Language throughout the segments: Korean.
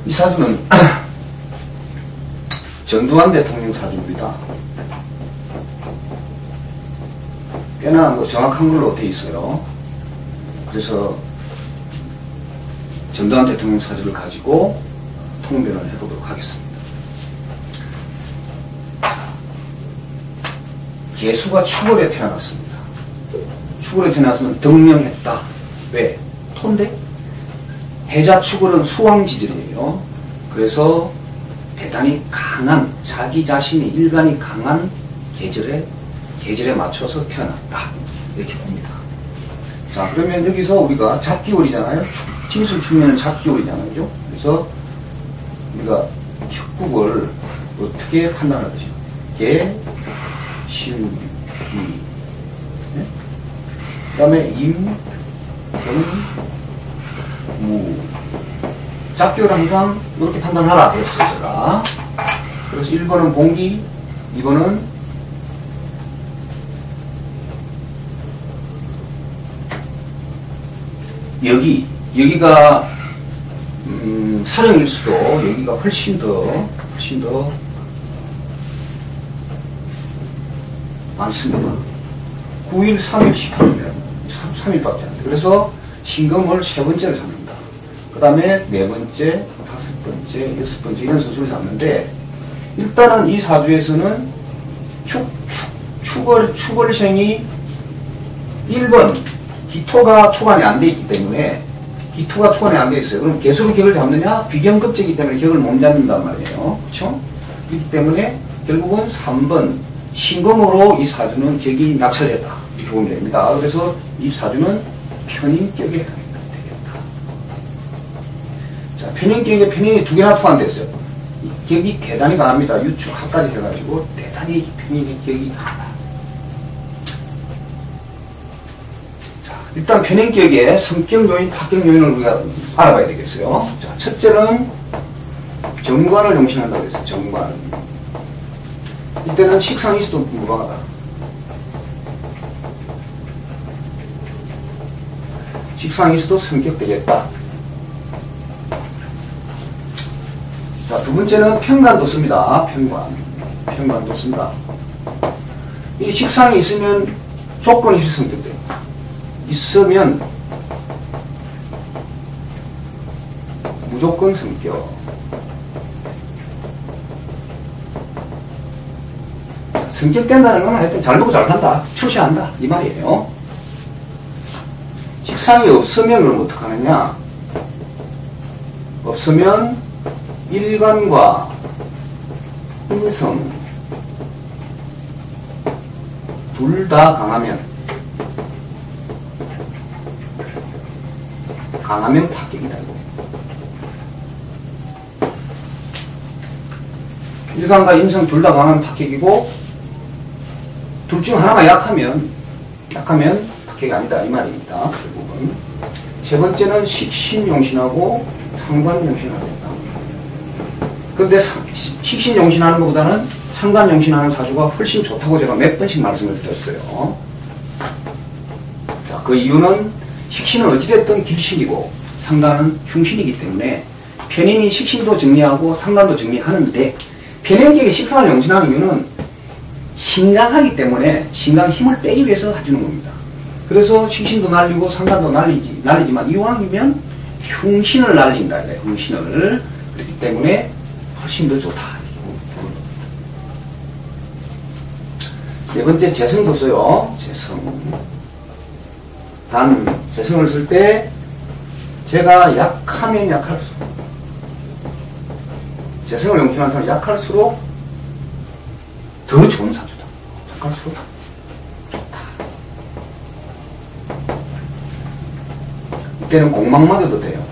이 사주는 전두환 대통령 사주입니다. 꽤나 뭐 정확한 걸로 되어 있어요. 그래서 전두환 대통령 사주를 가지고 통변을 해보도록 하겠습니다. 개수가 축월에 태어났습니다. 축월에 태어났으면 덕명했다. 왜? 토인데? 해자 축월은 수왕지절이에요. 그래서 대단히 강한, 자기 자신이 일간이 강한 계절에 맞춰서 태어났다. 이렇게 봅니다. 자, 그러면 여기서 우리가 잡기월이잖아요. 진술축면은 잡기월이잖아요. 그죠? 그래서 우리가 격국을 어떻게 판단할 것이냐. 개, 신, 기. 네? 그 다음에 임, 경, 무. 잡기를 항상 이렇게 판단하라 그랬어요, 제가. 그래서 1번은 봉기, 2번은 여기가 사령일 수도 여기가 훨씬 더 많습니다. 9일, 3일, 18일, 3일밖에 안 돼. 그래서 신금을 세 번째를 잡는다. 그 다음에 네 번째, 다섯 번째, 여섯 번째 이런 순서를 잡는데, 일단은 이 사주에서는 축월생이 1번 기토가 투관이 안 돼 있기 때문에, 기토가 투관이 안 돼 있어요. 그럼 개수로 격을 잡느냐? 비경급제이기 때문에 격을 못 잡는단 말이에요. 그렇죠? 그렇기 때문에 결국은 3번 신금으로 이 사주는 격이 낙찰됐다. 이렇게 보면 됩니다. 그래서 이 사주는 편인격에 되겠다. 자, 편인격에 편인이 두 개나 투관됐어요. 격이 대단히 강합니다. 유축 합까지 해가지고 대단히 편인의 격이 강하다. 자, 일단 편인격의 성격 요인, 합격 요인을 우리가 알아봐야 되겠어요. 자, 첫째는 정관을 용신한다고 했어요. 정관. 이때는 식상이 있어도 무방하다. 식상이 있어도 성격되겠다. 자, 두 번째는 편관도 씁니다. 편관도 쓴다. 이 식상이 있으면 조건이 성격돼요. 있으면 무조건 성격. 성격된다는 건 하여튼 잘 보고 잘 간다. 출시한다. 이 말이에요. 식상이 없으면 그럼 어떡하느냐. 없으면 일간과 인성 둘 다 강하면 파격이다. 일간과 인성 둘 다 강하면 파격이고, 둘 중 하나가 약하면 파격이 아니다. 이 말입니다. 결국은. 세 번째는 식신용신하고 상관용신하고 된다. 그런데 식신용신하는 것보다는 상관용신하는 사주가 훨씬 좋다고 제가 몇 번씩 말씀을 드렸어요. 자, 그 이유는 식신은 어찌됐든 길신이고 상관은 흉신이기 때문에 편인이 식신도 정리하고 상관도 정리하는데, 편인격에 식상을 용신하는 이유는 신강하기 때문에 신강 힘을 빼기 위해서 해주는 겁니다. 그래서 식신도 날리고 상관도 날리지만 이왕이면 흉신을 날린다. 흉신을. 그렇기 때문에 훨씬 더 좋다. 네 번째, 재성도 써요. 재성을 쓸 때 제가 약하면 약할수록, 재성을 용신하는 사람은 약할수록 더 좋은 사주다. 약할수록 좋다. 이때는 공망 맞아도 돼요.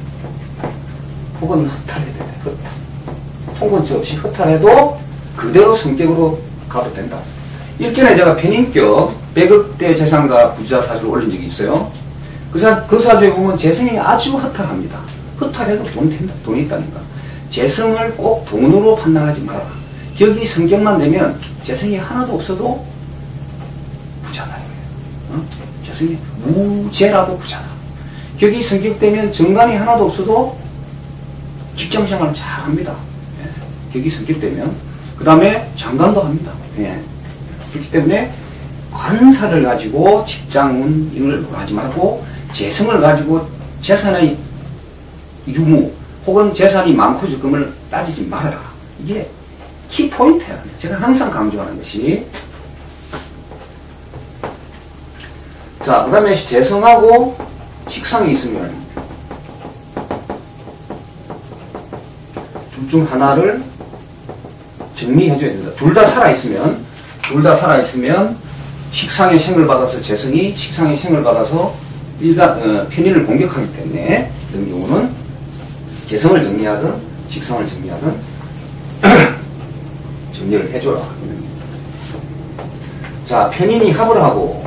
혹은 허탈해도 돼. 허탈. 통근치 없이 허탈해도 그대로 성격으로 가도 된다. 일전에 제가 편인격 100억대 재산가 부자 사주를 올린 적이 있어요. 그 사주에 보면 재성이 아주 허탈합니다. 허탈해도 돈이 있다니까. 재성을 꼭 돈으로 판단하지 마라. 격이 성격만 되면 재성이 하나도 없어도 부자다. 재성이 무재라도 부자다. 격이 성격되면 정관이 하나도 없어도 직장생활은 잘 합니다. 예. 격이 성격되면. 그 다음에 장관도 합니다. 예. 그렇기 때문에 관사를 가지고 직장운을 하지 말고 재성을 가지고 재산의 유무 혹은 재산이 많고 적음을 따지지 말아라. 이게 키포인트야. 제가 항상 강조하는 것이. 자, 그 다음에 재성하고 식상이 있으면 둘 중 하나를 정리해줘야 됩니다. 둘 다 살아있으면 식상의 생을 받아서 재성이 식상의 생을 받아서 편인을 공격하기 때문에 이런 경우는 재성을 정리하든 식상을 정리하든 정리를 해줘라. 자, 편인이 합을 하고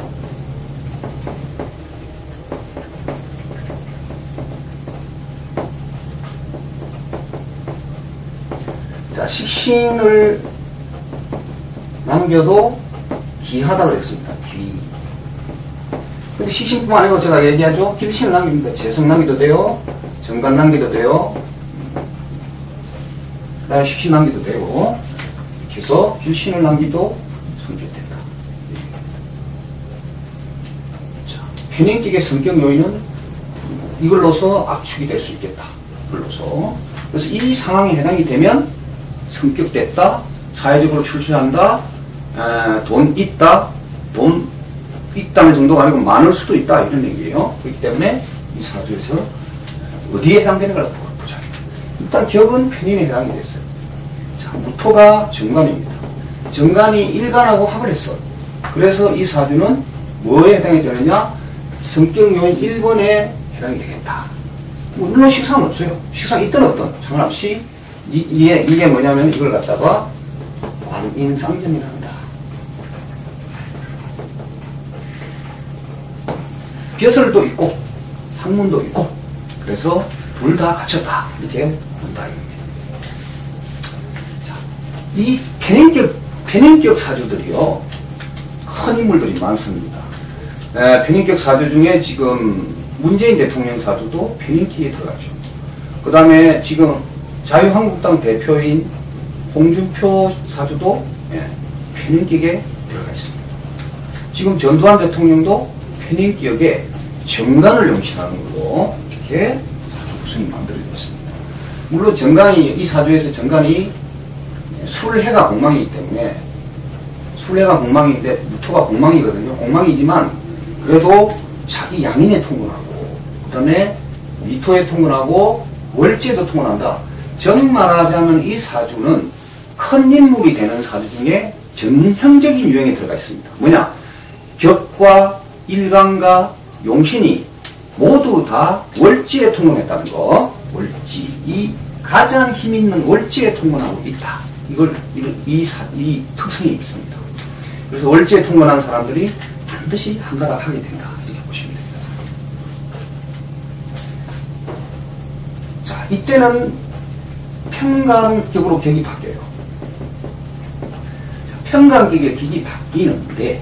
자, 식신을 남겨도 기하다 그랬습니다. 기. 근데 식신뿐만 아니고 제가 얘기하죠. 길신을 남깁니다. 재성 남기도 돼요. 정관 남기도 돼요. 그 다음에 식신 남기도 되고. 이렇게 해서 길신을 남기도 성격된다. 자, 편인격의 성격 요인은 이걸로서 압축이 될 수 있겠다. 이걸로서. 그래서 이 상황에 해당이 되면 성격됐다. 사회적으로 출세한다. 돈 있다. 돈 있다는 정도가 아니고 많을 수도 있다. 이런 얘기예요. 그렇기 때문에 이 사주에서 어디에 해당되는가를 보자. 일단 격은 편인에 해당이 됐어요. 자, 무토가 정관입니다. 정관이 일간하고 합을 했어. 그래서 이 사주는 뭐에 해당이 되느냐? 성격 요인 1번에 해당이 되겠다. 물론 식상은 없어요. 식상 있든 없든 상관없이 이게 뭐냐면 이걸 갖다가 관인상전이라 합니다. 벼슬도 있고 학문도 있고 그래서 둘 다 갖췄다 이렇게 본다 이겁니다. 자, 이 편인격 사주들이요 큰 인물들이 많습니다. 편인격 사주 중에 지금 문재인 대통령 사주도 편인격에 들어가죠. 그 다음에 지금 자유한국당 대표인 홍준표 사주도 편인격에 들어가 있습니다. 지금 전두환 대통령도 편인격에 정관을 용신하는 걸로 이렇게 사주 구성이 만들어져 있습니다. 물론 정관이, 이 사주에서 정관이 술해가 공망이기 때문에 술해가 공망인데 무토가 공망이거든요. 공망이지만 그래도 자기 양인에 통근하고 그 다음에 미토에 통근하고 월지에도 통근한다. 정말하자면 이 사주는 큰 인물이 되는 사주 중에 전형적인 유형에 들어가 있습니다. 뭐냐? 격과 일간과 용신이 모두 다 월지에 통근했다는 거. 월지. 이 가장 힘있는 월지에 통근하고 있다. 이 특성이 있습니다. 그래서 월지에 통근한 사람들이 반드시 한가닥하게 된다. 이렇게 보시면 됩니다. 자, 이때는 편관격으로 격이 바뀌어요. 편관격의 격이 바뀌는데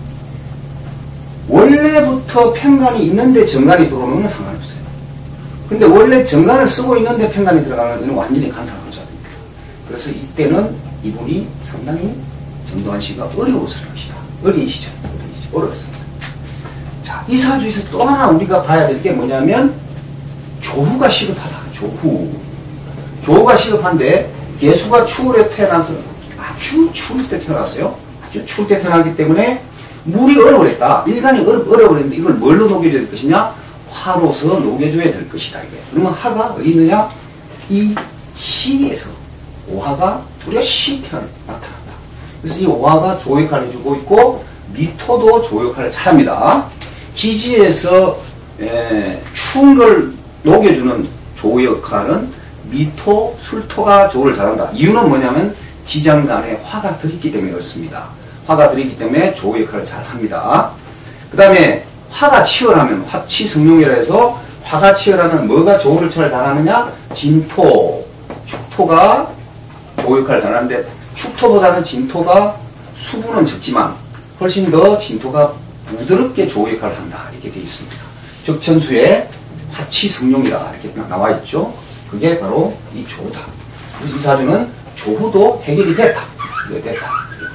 원래부터 편관이 있는데 정관이 들어오는 건 상관없어요. 근데 원래 정관을 쓰고 있는데 편관이 들어가는 것은 완전히 간사부자입니다. 그래서 이때는 이분이 상당히 전두환 씨가 어려웠을 것이다. 어린 시절 어렸습니다. 자, 이 사주에서 또 하나 우리가 봐야 될 게 뭐냐면 조후가 시급하다. 조후가 시급한데 개수가 추울에 태어나서 아주 추울 때 태어났어요. 아주 추울 때 태어나기 때문에 물이 얼어버렸다. 일간이 얼어버렸는데 이걸 뭘로 녹여줘야 될 것이냐? 화로서 녹여줘야 될 것이다. 이게. 그러면 화가 어디 있느냐? 이 시에서 오화가 뚜렷이 나타난다. 그래서 이 오화가 조호 역할을 해주고 있고 미토도 조호 역할을 잘합니다. 지지에서 추운 걸 녹여주는 조호 역할은 미토, 술토가 조호를 잘한다. 이유는 뭐냐면 지장간에 화가 들어있기 때문에 그렇습니다. 화가 들어있기 때문에 조호 역할을 잘합니다. 그 다음에 화가 치열하면 화치성룡이라 해서 화가 치열하면 뭐가 조호를 잘하느냐? 진토, 축토가 조호 역할을 잘하는데 축토보다는 진토가 수분은 적지만 훨씬 더 진토가 부드럽게 조호 역할을 한다. 이렇게 되어 있습니다. 적천수에 화치성룡이라 이렇게 나와 있죠. 그게 바로 이 조후다. 그래서 이 사주는 조후도 해결이 됐다. 이거 됐다.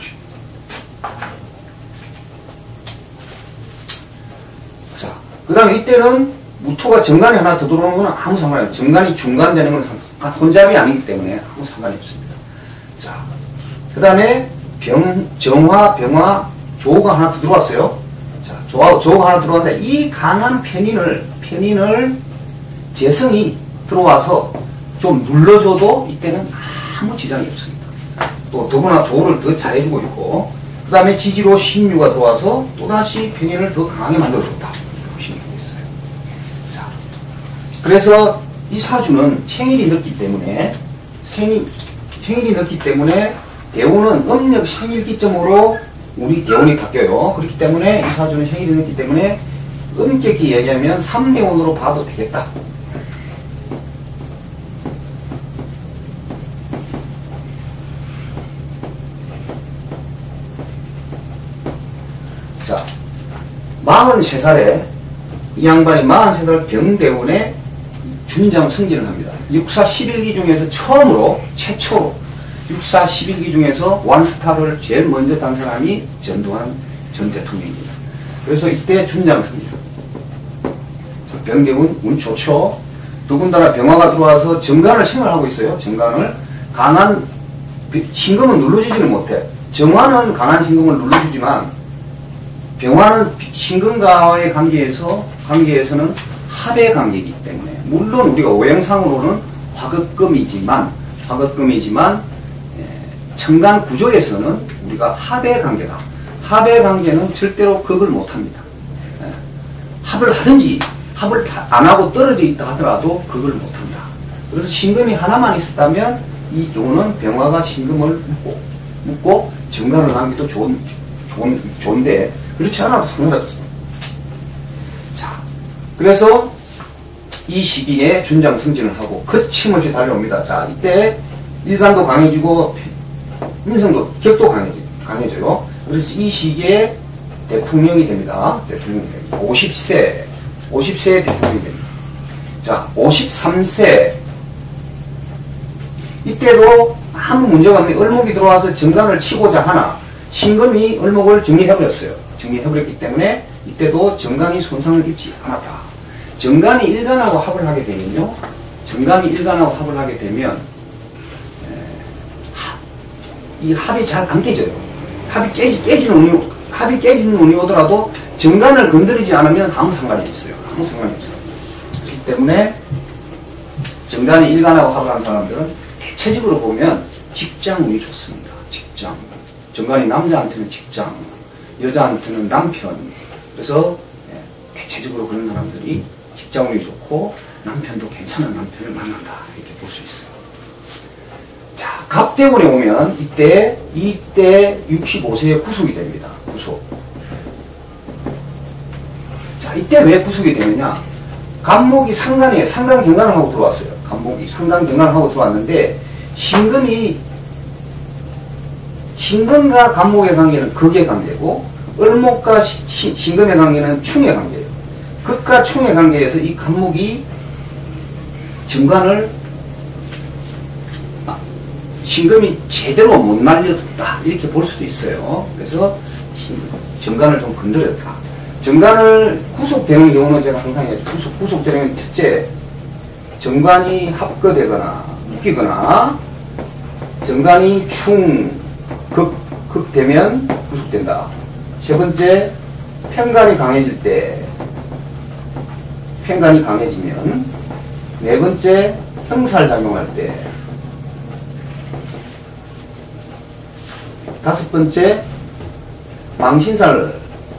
자, 그 다음에 이때는 무토가 정관이 하나 더 들어오는 건 아무 상관이 없어요. 정관이 중간되는 건 혼잡이 아니기 때문에 아무 상관이 없습니다. 자, 그 다음에 정화, 병화, 조가 하나 더 들어왔어요. 자, 조가 하나 들어왔는데 이 강한 편인을 재성이 들어와서 좀 눌러줘도 이때는 아무 지장이 없습니다. 또 더구나 조를 더 잘해주고 있고, 그 다음에 지지로 신유가 들어와서 또다시 편인을 더 강하게 만들어줬다. 보시면 되겠어요. 자, 그래서 이 사주는 생일이 늦기 때문에 대운은 음력 생일 기점으로 우리 대운이 바뀌어요. 그렇기 때문에 이 사주는 생일이 늦기 때문에 엄격히 얘기하면 3대운으로 봐도 되겠다. 자, 43살에 이 양반이 43살 병대운에 준장 승진을 합니다. 육사 11기 중에서 최초로 육사 11기 중에서 원스타를 제일 먼저 단 사람이 전두환 전 대통령입니다. 그래서 이때 준장 승진. 병대운 운 좋죠. 더군다나 병화가 들어와서 정관을 생활하고 있어요. 정관을 강한 신금은 눌러주지는 못해. 정화는 강한 신금을 눌러주지만 병화는 신금과의 관계에서는 합의 관계이기 때문에, 물론 우리가 오행상으로는 화극금이지만 천간 구조에서는 우리가 합의 관계다. 합의 관계는 절대로 극을 못합니다. 합을 하든지 합을 안 하고 떨어져 있다 하더라도 극을 못한다. 그래서 신금이 하나만 있었다면 이 경우는 병화가 신금을 묶고 정관을 하는 게 또 좋은데 그렇지 않아도 상관없습니다. 자, 그래서 이 시기에 준장 승진을 하고 거침없이 달려옵니다. 자, 이때 일간도 강해지고 인성도 격도 강해져요. 그래서 이 시기에 대통령이 됩니다. 50세에 대통령이 됩니다. 자, 53세 이때도 아무 문제가 없네. 을목이 들어와서 정관을 치고자 하나 신금이 을목을 정리해버렸어요. 정리해버렸기 때문에 이때도 정관이 손상을 입지 않았다. 정관이 일간하고 합을 하게 되면요. 이 합이 잘 안 깨져요. 합이 깨지는 운이 오더라도 정관을 건드리지 않으면 아무 상관이 없어요. 그렇기 때문에 정관이 일간하고 합을 한 사람들은 대체적으로 보면 직장운이 좋습니다. 직장. 정관이 남자한테는 직장, 여자한테는 남편. 그래서 대체적으로 그런 사람들이 직장운이 좋고 남편도 괜찮은 남편을 만난다. 이렇게 볼 수 있어요. 자, 갑대운에 오면 이때 65세에 구속이 됩니다. 구속. 자, 이때 왜 구속이 되느냐? 간목이 상간 경관을 하고 들어왔어요. 간목이 상간 경관을 하고 들어왔는데 신금과 간목의 관계는 극의 관계고 을목과 신금의 관계는 충의 관계예요. 극과 충의 관계에서 이 간목이 정관을 신금이 제대로 못 날렸다 이렇게 볼 수도 있어요. 그래서 정관을 좀 건드렸다. 정관을 구속되는 경우는 제가 항상 얘기하죠. 구속되는 첫째, 정관이 합거되거나 묶이거나 정관이 극되면 구속된다. 세 번째, 편관이 강해질 때, 편관이 강해지면. 네 번째, 형살작용할 때. 다섯 번째, 망신살.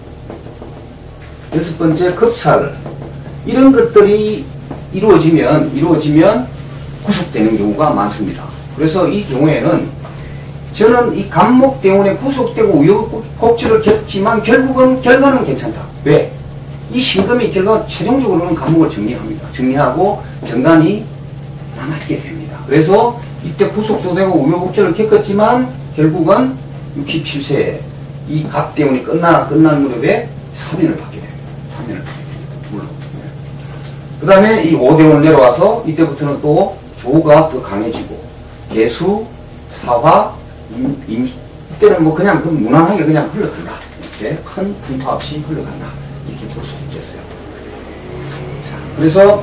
여섯 번째, 급살. 이런 것들이 이루어지면 구속되는 경우가 많습니다. 그래서 이 경우에는 저는 이 간목 때문에 구속되고 우여곡절을 겪지만 결과는 괜찮다. 왜? 이 신금이 최종적으로는 간목을 정리합니다. 정리하고 정관이 남아있게 됩니다. 그래서 이때 구속도 되고 우여곡절을 겪었지만 결국은 67세에 이 갑대운이 끝난 무렵에 사면을 받게 됩니다. 물론. 그 다음에 이 5대운을 내려와서 이때부터는 또 조가 더 강해지고 개수, 사화, 이때는 뭐 그냥 무난하게 그냥 흘러간다. 이렇게 큰 분파 없이 흘러간다. 이렇게 볼 수 있겠어요. 자, 그래서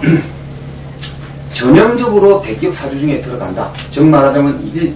전형적으로 대격 사주 중에 들어간다. 즉 말하자면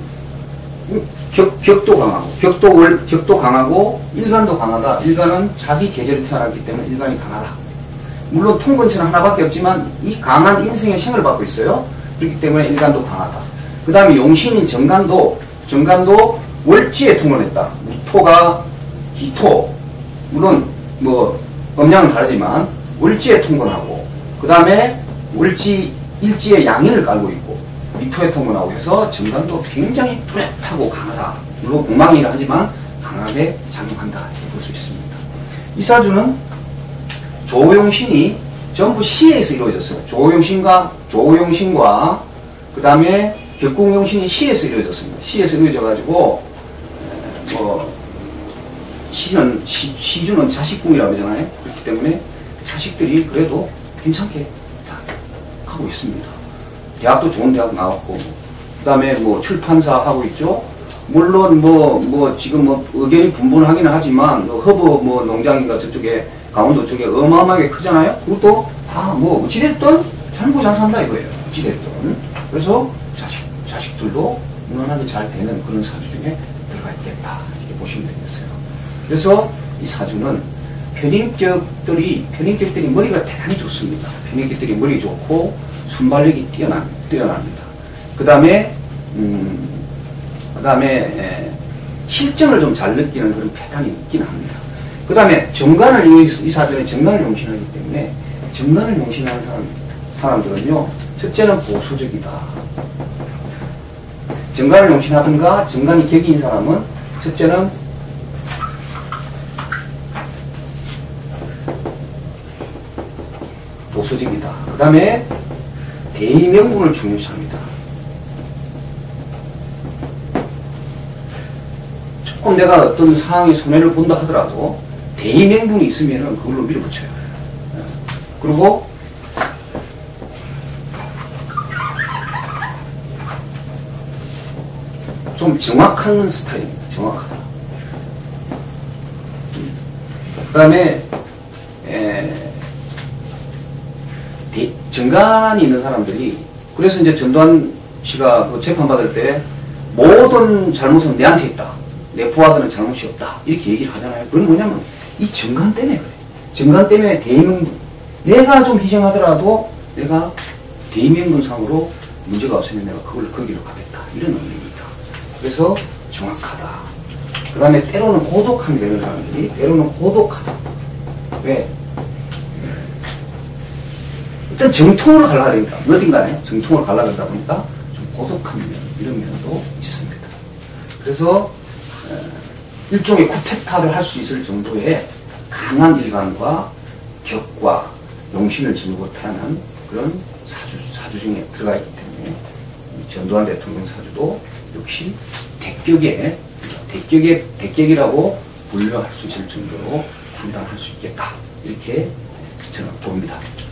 격도 강하고 격도 강하고 일간도 강하다. 일간은 자기 계절에 태어났기 때문에 일간이 강하다. 물론 통근처는 하나밖에 없지만 이 강한 인생의 생을 받고 있어요. 그렇기 때문에 일간도 강하다. 그 다음에 용신인 정간도 월지에 통근했다. 무토가 기토, 물론 뭐 음양은 다르지만 월지에 통근하고, 그 다음에 일지에 양인을 깔고 있고 미토에 통근하고 해서 정간도 굉장히 뚜렷하고 강하다. 물론 엉망이라 하지만 강하게 작용한다. 이렇게 볼 수 있습니다. 이 사주는 조용신이 전부 시에서 이루어졌어요. 조용신과 그 다음에 격궁용신이 시에서 이루어졌습니다. 시에서 이루어져가지고 시주는 자식궁이라고 그러잖아요. 그렇기 때문에 자식들이 그래도 괜찮게 다 하고 있습니다. 대학도 좋은 대학 나왔고, 그 다음에 뭐 출판사 하고 있죠. 물론 지금 의견이 분분하기는 하지만 허브 농장인가 저쪽에 강원도 쪽에 어마어마하게 크잖아요. 그것도 다 어찌됐든 잘 산다 이거예요. 어찌됐든. 그래서 자식들도 무난하게 잘 되는 그런 사주 중에 들어가 있겠다. 이렇게 보시면 되겠어요. 그래서 이 사주는 편인격들이 머리가 대단히 좋습니다. 편인격들이 머리 좋고 순발력이 뛰어납니다. 그 다음에 실정을 좀 잘 느끼는 그런 패턴이 있긴 합니다. 그 다음에 이 사주는 정관을 용신하기 때문에 정관을 용신하는 사람들은요, 첫째는 보수적이다. 정관을 용신하든가 정관이 격인 사람은 첫째는 보수적이다. 그 다음에 대의명분을 중요시합니다. 조금 내가 어떤 상황에 손해를 본다 하더라도 대의명분이 있으면 그걸로 밀어붙여요. 그리고 좀 정확한 스타일입니다. 정확하다. 그 다음에 정관이 있는 사람들이, 그래서 이제 전두환 씨가 그 재판받을 때 모든 잘못은 내한테 있다. 내 부하들은 잘못이 없다. 이렇게 얘기를 하잖아요. 그건 뭐냐면 이 정관 때문에 그래. 정관 때문에 대의명분. 내가 좀 희생하더라도 내가 대의명분상으로 문제가 없으면 내가 거기로 가겠다. 이런 의미입니다. 그래서 정확하다. 그 다음에 때로는 고독함이 되는 사람들이 때로는 고독하다. 왜? 일단 정통으로 가려고 합니다. 어딘 간에 정통으로 가려고 하다 보니까 좀 고독한 면, 이런 면도 있습니다. 그래서 일종의 쿠데타를 할 수 있을 정도의 강한 일관과 격과 용신을 지니고 태어난 그런 사주 중에 들어가 있기 때문에 전두환 대통령 사주도 역시 대격이라고 분류할 수 있을 정도로 판단할 수 있겠다. 이렇게 저는 봅니다.